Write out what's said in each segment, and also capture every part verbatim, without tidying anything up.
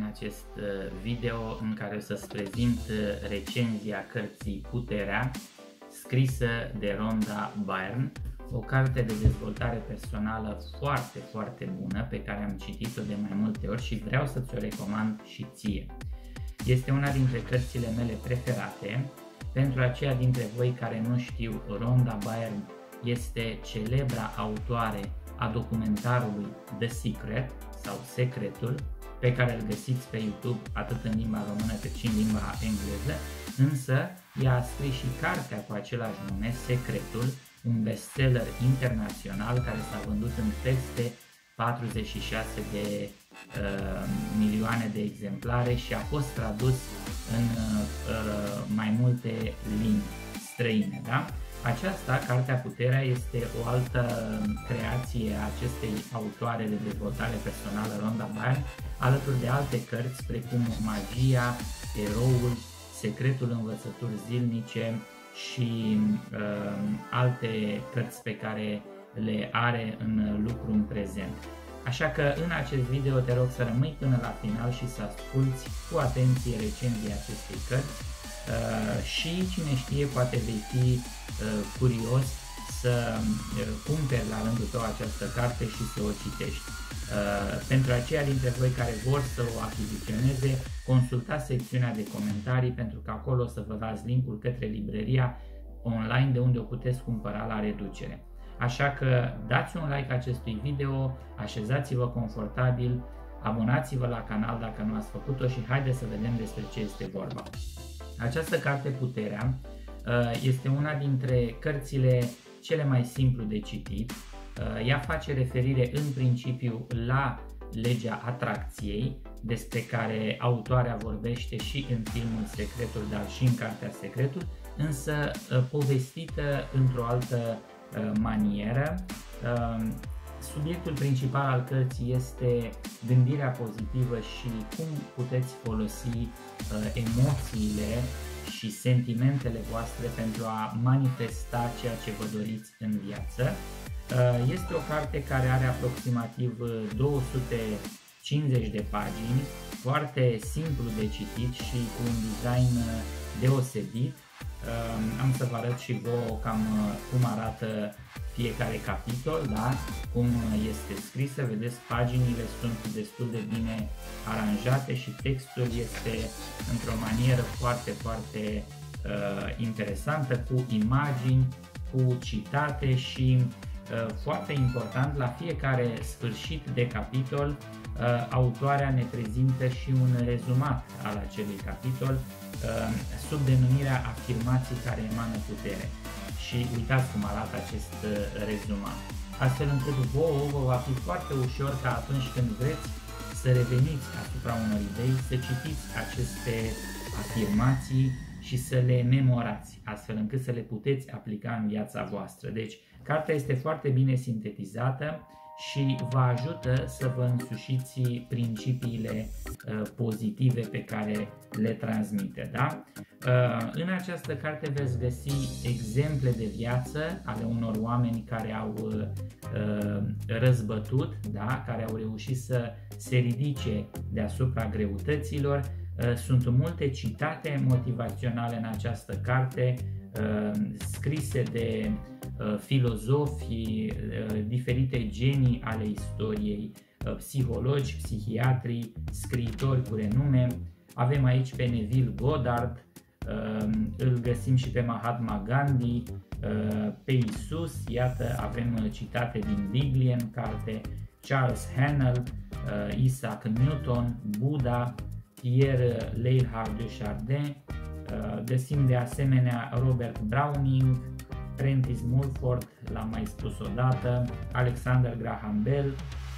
acest video în care o să-ți prezint recenzia cărții Puterea, scrisă de Rhonda Byrne, o carte de dezvoltare personală foarte, foarte bună pe care am citit-o de mai multe ori și vreau să ți-o recomand și ție. Este una dintre cărțile mele preferate. Pentru aceia dintre voi care nu știu, Rhonda Byrne este celebra autoare a documentarului The Secret sau Secretul, pe care îl găsiți pe YouTube atât în limba română cât și în limba engleză, însă ea a scris și cartea cu același nume, Secretul, un bestseller internațional care s-a vândut în peste patruzeci și șase de uh, milioane de exemplare și a fost tradus în uh, mai multe limbi străine. Da? Aceasta, Cartea Puterea, este o altă creație a acestei autoare de dezvoltare personală, Rhonda Byrne, alături de alte cărți precum Magia, Eroul, Secretul învățături zilnice și uh, alte cărți pe care le are în lucru în prezent. Așa că în acest video te rog să rămâi până la final și să asculți cu atenție recenzia acestei cărți. Uh, și cine știe, poate vei fi uh, curios să uh, cumperi la rândul tău această carte și să o citești. Uh, pentru aceia dintre voi care vor să o achiziționeze, consultați secțiunea de comentarii, pentru că acolo o să vă dați linkul către librăria online de unde o puteți cumpăra la reducere. Așa că dați un like acestui video, așezați-vă confortabil, abonați-vă la canal dacă nu ați făcut-o și haideți să vedem despre ce este vorba. Această carte, Puterea, este una dintre cărțile cele mai simplu de citit. Ea face referire în principiu la legea atracției, despre care autoarea vorbește și în filmul Secretul, dar și în cartea Secretul, însă povestită într-o altă manieră. Subiectul principal al cărții este gândirea pozitivă și cum puteți folosi uh, emoțiile și sentimentele voastre pentru a manifesta ceea ce vă doriți în viață. Uh, este o carte care are aproximativ două sute cincizeci de pagini, foarte simplu de citit și cu un design deosebit. Uh, am să vă arăt și vouă cam cum arată fiecare capitol, da? Cum este scrisă, vedeți, paginile sunt destul de bine aranjate și textul este într-o manieră foarte, foarte uh, interesantă, cu imagini, cu citate și uh, foarte important, la fiecare sfârșit de capitol, uh, autoarea ne prezintă și un rezumat al acelui capitol uh, sub denumirea afirmații care emană putere. Și uitați cum arată acest rezumat, astfel încât vouă vă va fi foarte ușor ca atunci când vreți să reveniți asupra unor idei, să citiți aceste afirmații și să le memorați, astfel încât să le puteți aplica în viața voastră. Deci, cartea este foarte bine sintetizată și vă ajută să vă însușiți principiile uh, pozitive pe care le transmite. Da? Uh, în această carte veți găsi exemple de viață ale unor oameni care au uh, răzbătut, da? Care au reușit să se ridice deasupra greutăților. Uh, sunt multe citate motivaționale în această carte, uh, scrise de uh, filozofi, uh, diferite genii ale istoriei, uh, psihologi, psihiatri, scriitori cu renume. Avem aici pe Neville Goddard, uh, îl găsim și pe Mahatma Gandhi, uh, pe Isus, iată, avem citate din Biblie în carte, Charles Haanel, uh, Isaac Newton, Buddha, Pierre Teilhard de Chardin, uh, găsim de asemenea Robert Browning, Prentice Mulford, l-am mai spus odată, Alexander Graham Bell,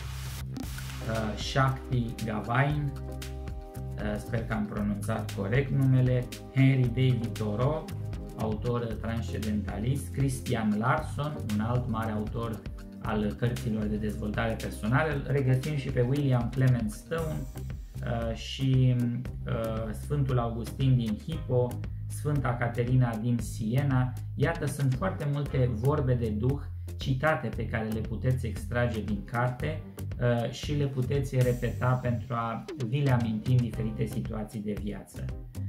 uh, Shakti Gawain, uh, sper că am pronunțat corect numele, Henry David Thoreau, autor transcendentalist, Christian Larson, un alt mare autor al cărților de dezvoltare personală, îl regăsim și pe William Clement Stone uh, și uh, Sfântul Augustin din Hippo, Sfânta Caterina din Siena. Iată, sunt foarte multe vorbe de duh citate pe care le puteți extrage din carte și le puteți repeta pentru a vi le aminti în diferite situații de viață.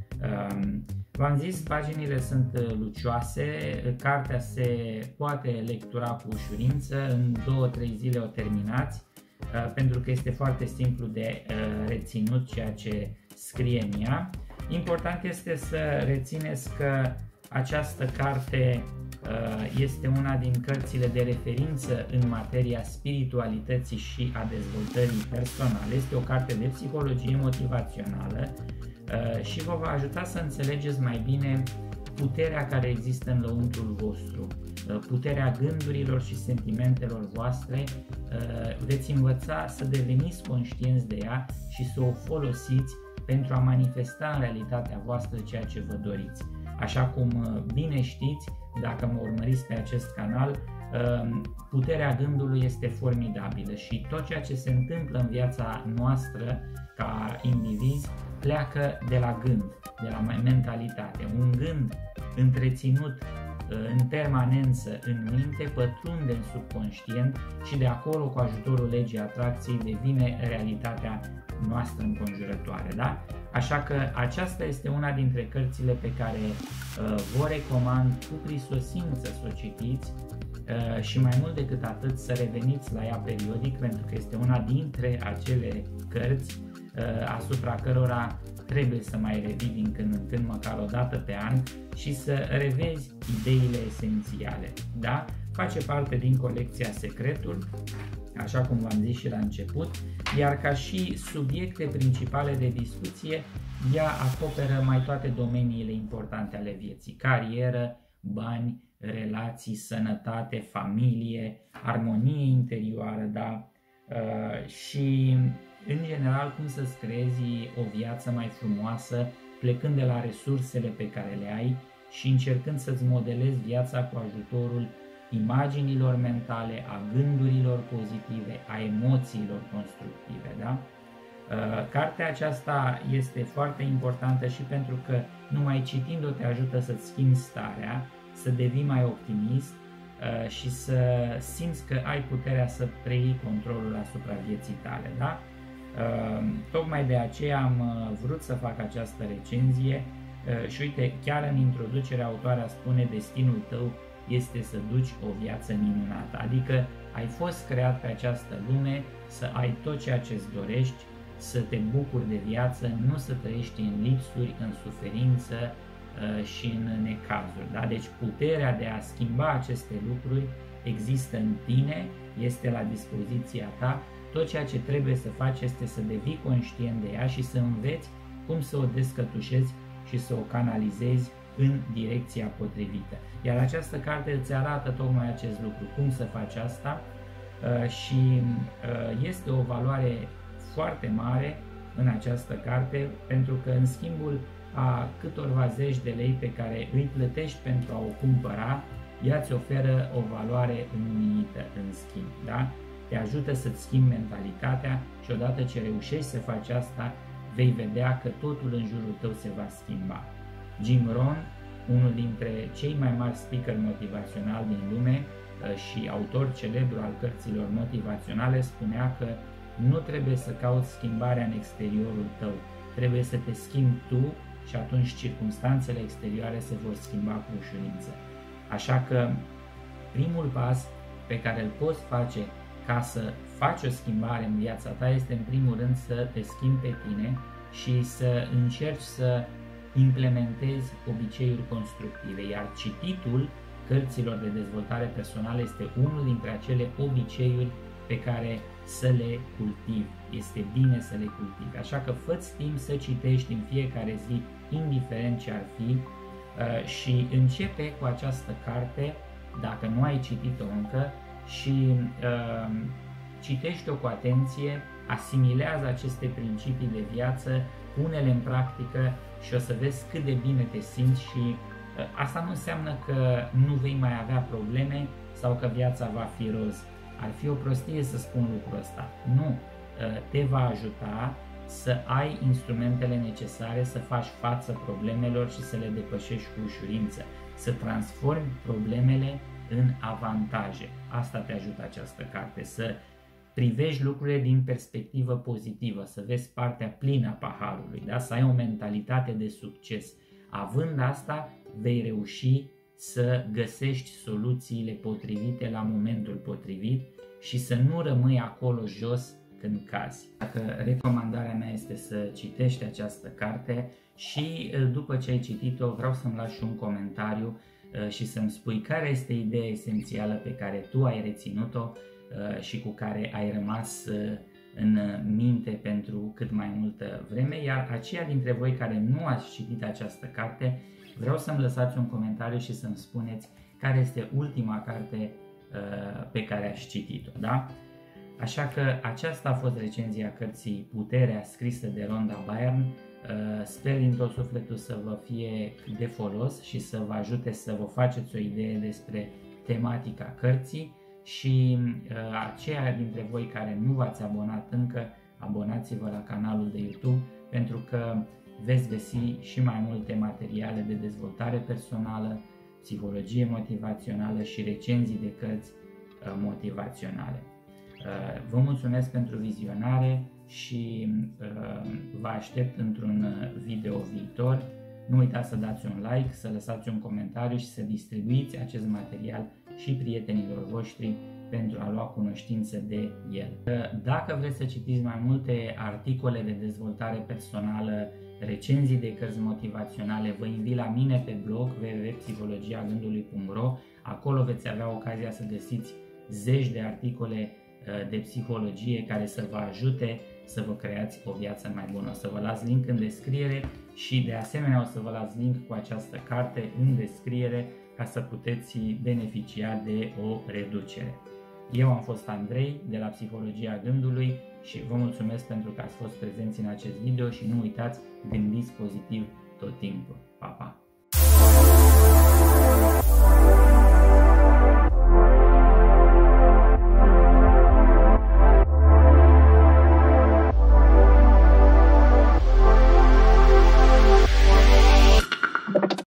V-am zis, paginile sunt lucioase, cartea se poate lectura cu ușurință, în două trei zile o terminați, pentru că este foarte simplu de reținut ceea ce scrie în ea. Important este să rețineți că această carte este una din cărțile de referință în materia spiritualității și a dezvoltării personale. Este o carte de psihologie motivațională și vă va ajuta să înțelegeți mai bine puterea care există în lăuntrul vostru, puterea gândurilor și sentimentelor voastre. Veți învăța să deveniți conștienți de ea și să o folosiți pentru a manifesta în realitatea voastră ceea ce vă doriți. Așa cum bine știți, dacă mă urmăriți pe acest canal, puterea gândului este formidabilă și tot ceea ce se întâmplă în viața noastră ca indivizi pleacă de la gând, de la mentalitate. Un gând întreținut în permanență în minte pătrunde în subconștient și de acolo, cu ajutorul legii atracției, devine realitatea noastră înconjurătoare. Da? Așa că aceasta este una dintre cărțile pe care uh, vă recomand cu prisosință să o citiți uh, și mai mult decât atât să reveniți la ea periodic, pentru că este una dintre acele cărți uh, asupra cărora trebuie să mai revii din când în când, măcar o dată pe an, și să revezi ideile esențiale. Da? Face parte din colecția Secretul, așa cum v-am zis și la început, iar ca și subiecte principale de discuție, ea acoperă mai toate domeniile importante ale vieții: carieră, bani, relații, sănătate, familie, armonie interioară, da? Uh, și în general cum să-ți creezi o viață mai frumoasă, plecând de la resursele pe care le ai și încercând să-ți modelezi viața cu ajutorul imaginilor mentale, a gândurilor pozitive, a emoțiilor constructive. Da? Cartea aceasta este foarte importantă și pentru că numai citind-o te ajută să-ți schimbi starea, să devii mai optimist și să simți că ai puterea să preiei controlul asupra vieții tale. Da? Tocmai de aceea am vrut să fac această recenzie și uite, chiar în introducere autoarea spune: destinul tău este să duci o viață minunată, adică ai fost creat pe această lume să ai tot ceea ce îți dorești, să te bucuri de viață, nu să trăiești în lipsuri, în suferință și în necazuri. Da? Deci puterea de a schimba aceste lucruri există în tine, este la dispoziția ta. Tot ceea ce trebuie să faci este să devii conștient de ea și să înveți cum să o descătușezi și să o canalizezi în direcția potrivită. Iar această carte îți arată tocmai acest lucru, cum să faci asta, și este o valoare foarte mare în această carte, pentru că în schimbul a câtorva zeci de lei pe care îi plătești pentru a o cumpăra, ea îți oferă o valoare înminită în schimb. Da? Te ajută să-ți schimbi mentalitatea și odată ce reușești să faci asta, vei vedea că totul în jurul tău se va schimba. Jim Rohn, unul dintre cei mai mari speaker motivaționali din lume și autor celebru al cărților motivaționale, spunea că nu trebuie să cauți schimbarea în exteriorul tău, trebuie să te schimbi tu și atunci circumstanțele exterioare se vor schimba cu ușurință. Așa că primul pas pe care îl poți face ca să faci o schimbare în viața ta este în primul rând să te schimbi pe tine și să încerci să implementezi obiceiuri constructive, iar cititul cărților de dezvoltare personală este unul dintre acele obiceiuri pe care să le cultivi. Este bine să le cultivi, așa că fă-ți timp să citești în fiecare zi, indiferent ce ar fi, și începe cu această carte, dacă nu ai citit-o încă, și uh, citește-o cu atenție, asimilează aceste principii de viață, pune-le în practică și o să vezi cât de bine te simți și uh, asta nu înseamnă că nu vei mai avea probleme sau că viața va fi roz. Ar fi o prostie să spun lucrul ăsta. Nu, uh, te va ajuta să ai instrumentele necesare să faci față problemelor și să le depășești cu ușurință, să transformi problemele în avantaje. Asta te ajută această carte, să privești lucrurile din perspectivă pozitivă, să vezi partea plină a paharului, da? Să ai o mentalitate de succes. Având asta, vei reuși să găsești soluțiile potrivite la momentul potrivit și să nu rămâi acolo jos când cazi. Dacă recomandarea mea este să citești această carte și după ce ai citit-o vreau să-mi lași un comentariu și să-mi spui care este ideea esențială pe care tu ai reținut-o și cu care ai rămas în minte pentru cât mai multă vreme, iar aceia dintre voi care nu ați citit această carte, vreau să-mi lăsați un comentariu și să-mi spuneți care este ultima carte pe care ați citit-o, da? Așa că aceasta a fost recenzia cărții Puterea, scrisă de Rhonda Byrne. Sper din tot sufletul să vă fie de folos și să vă ajute să vă faceți o idee despre tematica cărții și aceia dintre voi care nu v-ați abonat încă, abonați-vă la canalul de YouTube pentru că veți găsi și mai multe materiale de dezvoltare personală, psihologie motivațională și recenzii de cărți motivaționale. Vă mulțumesc pentru vizionare și vă aștept într-un video viitor. Nu uitați să dați un like, să lăsați un comentariu și să distribuiți acest material și prietenilor voștri pentru a lua cunoștință de el. Dacă vreți să citiți mai multe articole de dezvoltare personală, recenzii de cărți motivaționale, vă invit la mine pe blog w w w punct psihologia gândului punct r o. Acolo veți avea ocazia să găsiți zeci de articole de psihologie care să vă ajute să vă creați o viață mai bună. O să vă las link în descriere și de asemenea o să vă las link cu această carte în descriere ca să puteți beneficia de o reducere. Eu am fost Andrei de la Psihologia Gândului și vă mulțumesc pentru că ați fost prezenți în acest video și nu uitați, gândiți pozitiv tot timpul.